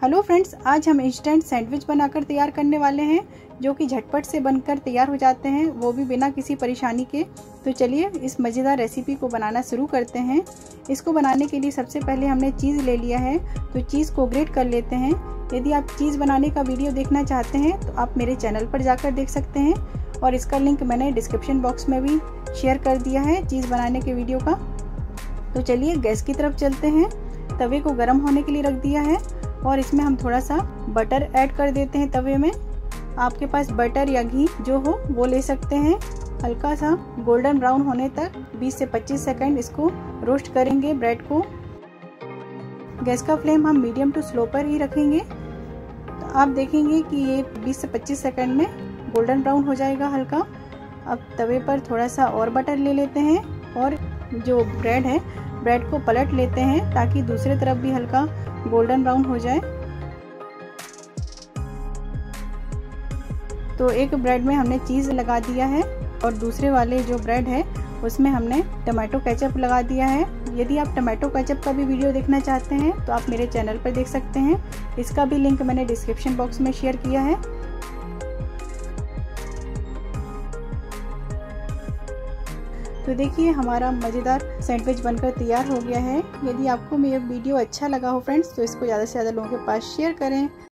Hello friends, आज हम instant sandwich बनाकर तैयार करने वाले हैं जो कि झटपट से बनकर तैयार हो जाते हैं, वो भी बिना किसी परेशानी के। तो चलिए इस मज़ेदार रेसिपी को बनाना शुरू करते हैं। इसको बनाने के लिए सबसे पहले हमने चीज़ ले लिया है, तो चीज़ को ग्रेट कर लेते हैं। यदि आप चीज़ बनाने का वीडियो देखना चाहते हैं तो आप मेरे चैनल पर जाकर देख सकते हैं और इसका लिंक मैंने डिस्क्रिप्शन बॉक्स में भी शेयर कर दिया है चीज़ बनाने के वीडियो का। तो चलिए गैस की तरफ चलते हैं। तवे को गर्म होने के लिए रख दिया है और इसमें हम थोड़ा सा बटर ऐड कर देते हैं तवे में। आपके पास बटर या घी जो हो वो ले सकते हैं। हल्का सा गोल्डन ब्राउन होने तक 20 से 25 सेकंड इसको रोस्ट करेंगे ब्रेड को। गैस का फ्लेम हम मीडियम टू स्लो पर ही रखेंगे। तो आप देखेंगे कि ये 20 से 25 सेकंड में गोल्डन ब्राउन हो जाएगा हल्का। अब तवे पर थोड़ा सा और बटर ले लेते हैं और जो ब्रेड है ब्रेड को पलट लेते हैं ताकि दूसरी तरफ भी हल्का गोल्डन ब्राउन हो जाए। तो एक ब्रेड में हमने चीज़ लगा दिया है और दूसरे वाले जो ब्रेड है उसमें हमने टमाटो केचप लगा दिया है। यदि आप टमाटो केचप का भी वीडियो देखना चाहते हैं तो आप मेरे चैनल पर देख सकते हैं। इसका भी लिंक मैंने डिस्क्रिप्शन बॉक्स में शेयर किया है। तो देखिए हमारा मज़ेदार सैंडविच बनकर तैयार हो गया है। यदि आपको मेरा वीडियो अच्छा लगा हो फ्रेंड्स तो इसको ज़्यादा से ज़्यादा लोगों के पास शेयर करें।